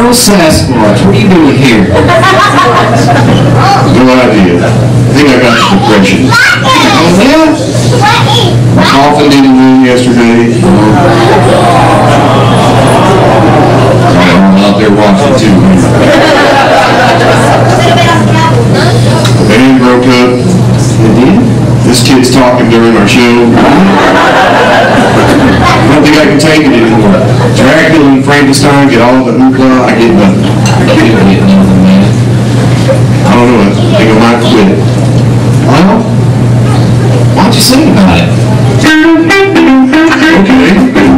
Earl Sasquatch, what are you doing here? No idea. I think I got depression. Oh, yeah? My coffin didn't win yesterday. I'm out there watching too. The band broke up. It did? This kid's talking during our show. I don't think I can take it anymore. Dracula and Frankenstein get all the hoopla. I get nothing. I can't get nothing, man. I don't know. I think I might quit. Well, why don't you sing about it? Okay.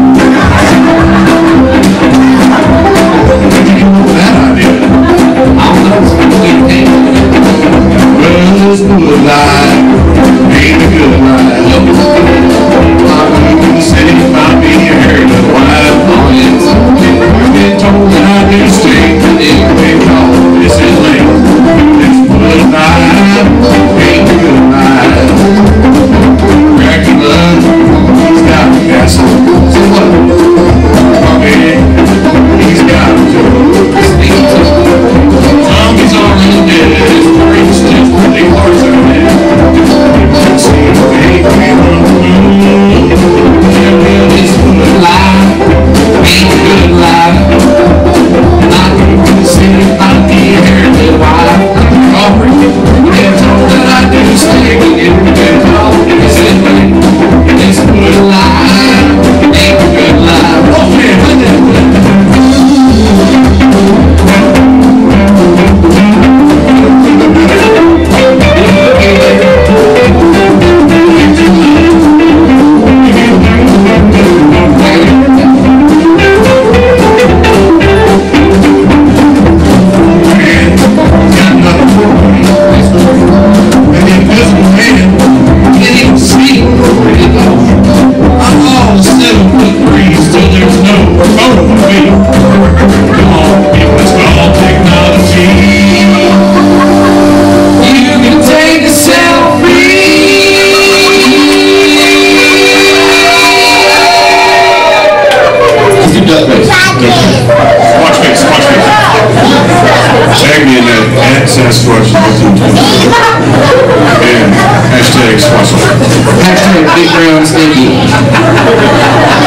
Where'd you come up with that idea? I don't know. Well, this good life ain't a good life. I'm moving the city, might be a heritage wife. I've been told that I do stink, but anyway, call this is late. This good life ain't a good life. Dracula, he's got a castle. So what? Okay, he's got a joke. Zombies are in dead. His brain's just really parts of it. See, hey, It's good life, ain't good life. I can see I be here wife. They're told that I do stink and get called. It's good life, ain't good life. Oh man, tag me in that @Sasquatch. And #Squatch. Hashtag Big Brown Stinky.